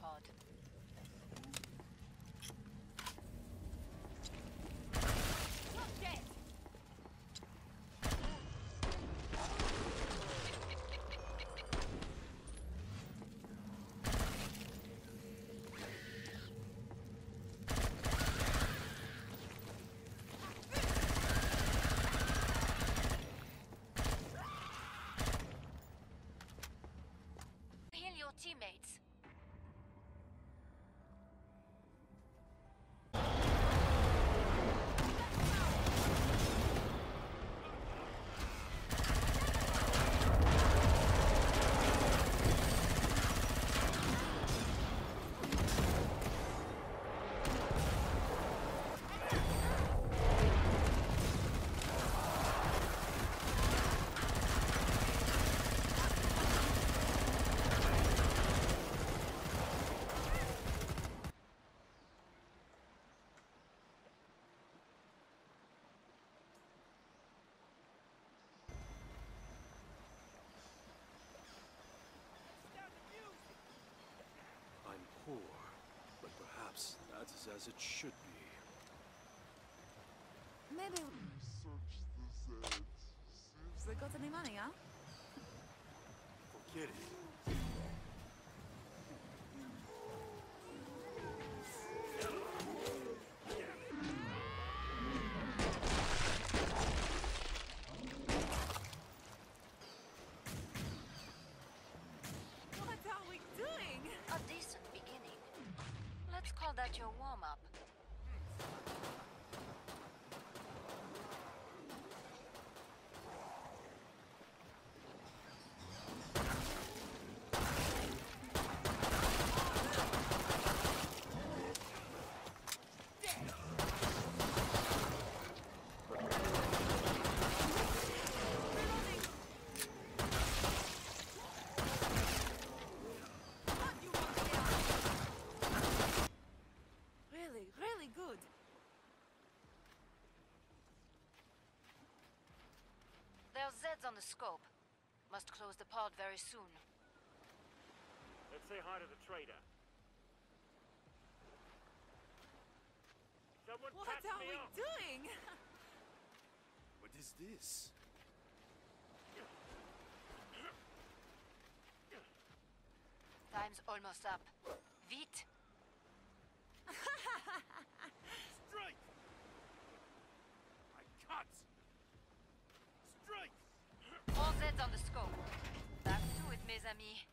pod. Not dead! Heal your teammates. I'm poor, but perhaps that is as it should be. Maybe Search the Zeds. we got any money, huh? Forget it. What are we doing? A decent beginning. Let's call that your warm-up. Really, really good. There's Zeds on the scope. Must close the pod very soon. Let's say hi to the trader. Someone What patch are me we up! doing? What is this? Time's almost up. Vite! Strike! I cut! Strike! All Zeds on the scope. Back to it, mes amis.